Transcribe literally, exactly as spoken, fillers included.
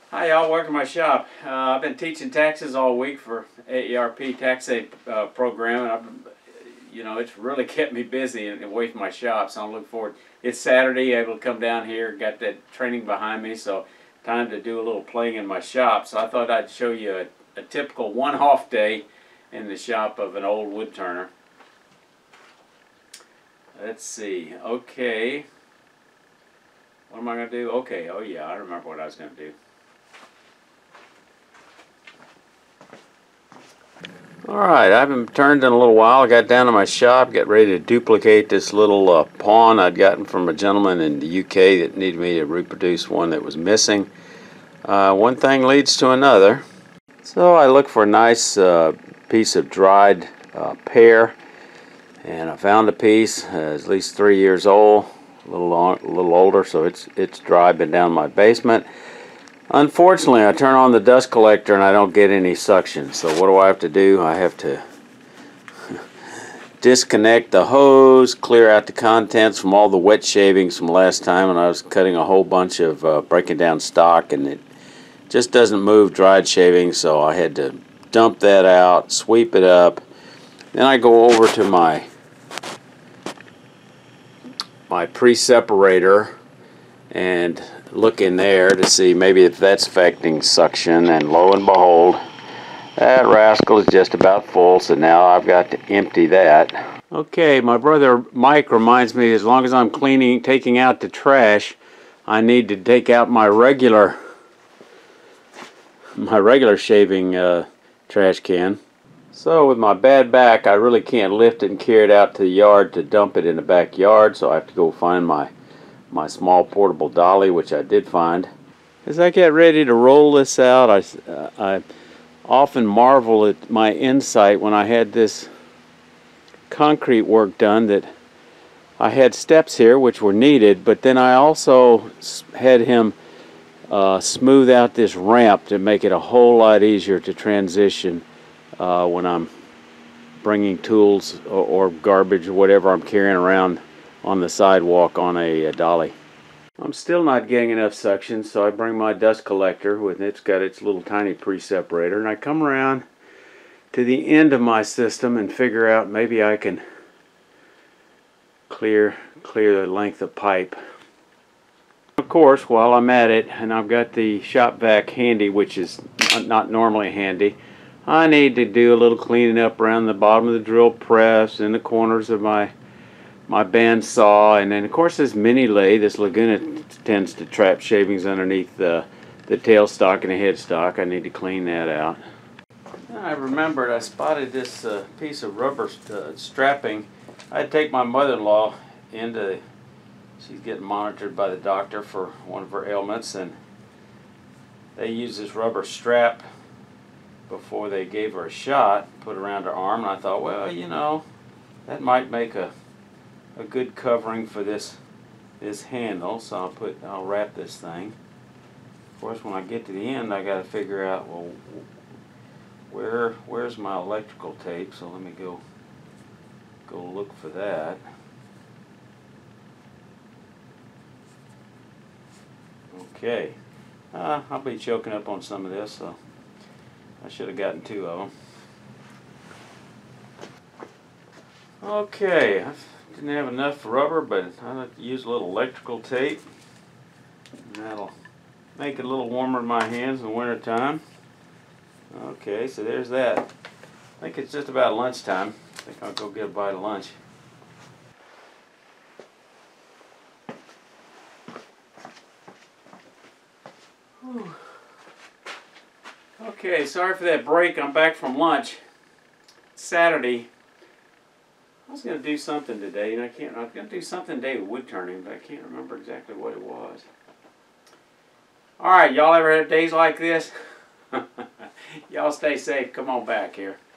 Hi y'all, welcome to my shop. Uh, I've been teaching taxes all week for A A R P Tax Aid uh, program, and I've, you know, it's really kept me busy and away from my shop, so I look forward. It's Saturday, able to come down here, got that training behind me, so time to do a little playing in my shop. So I thought I'd show you a, a typical one-off day in the shop of an old wood turner. Let's see, okay. What am I going to do? Okay, oh yeah, I remember what I was going to do. Alright, I haven't turned in a little while. I got down to my shop, got ready to duplicate this little uh, pawn I'd gotten from a gentleman in the U K that needed me to reproduce one that was missing. Uh, one thing leads to another. So I looked for a nice uh, piece of dried uh, pear, and I found a piece, uh, at least three years old, a little, long, a little older, so it's, it's dry, been down in my basement. Unfortunately, I turn on the dust collector and I don't get any suction. So what do I have to do? I have to disconnect the hose, clear out the contents from all the wet shavings from last time when I was cutting a whole bunch of uh, breaking down stock, and it just doesn't move dried shavings, so I had to dump that out, sweep it up. Then I go over to my my pre-separator and look in there to see maybe if that's affecting suction, and lo and behold, that rascal is just about full, so now I've got to empty that. Okay, my brother Mike reminds me as long as I'm cleaning, taking out the trash, I need to take out my regular my regular shaving uh, trash can. So with my bad back, I really can't lift it and carry it out to the yard to dump it in the backyard, so I have to go find my my small portable dolly, which I did find. As I get ready to roll this out, I, uh, I often marvel at my insight when I had this concrete work done, that I had steps here which were needed, but then I also had him uh, smooth out this ramp to make it a whole lot easier to transition uh, when I'm bringing tools or, or garbage or whatever I'm carrying around on the sidewalk on a, a dolly. I'm still not getting enough suction, so I bring my dust collector with it's got its little tiny pre-separator, and I come around to the end of my system and figure out maybe I can clear clear the length of pipe. Of course, while I'm at it, and I've got the shop vac handy, which is not normally handy, I need to do a little cleaning up around the bottom of the drill press and the corners of my my band saw, and then of course this mini lathe, this Laguna, tends to trap shavings underneath the, the tailstock and the headstock. I need to clean that out. I remembered I spotted this uh, piece of rubber uh, strapping. I'd take my mother-in-law into, she's getting monitored by the doctor for one of her ailments, and they used this rubber strap before they gave her a shot, put it around her arm, and I thought, well, you know, that might make a a good covering for this this handle, so I'll put I'll wrap this thing. Of course, when I get to the end, I got to figure out, well, where where's my electrical tape? So let me go go look for that. Okay, uh, I'll be choking up on some of this, so I should have gotten two of them. Okay. Didn't have enough rubber, but I like to use a little electrical tape, and that'll make it a little warmer in my hands in the winter time. Okay, so there's that. I think it's just about lunchtime. I think I'll go get a bite of lunch. Whew. Okay, sorry for that break. I'm back from lunch. It's Saturday. I was going to do something today, and I can't. I was going to do something today with wood turning, but I can't remember exactly what it was. All right, y'all ever had days like this? Y'all stay safe. Come on back here.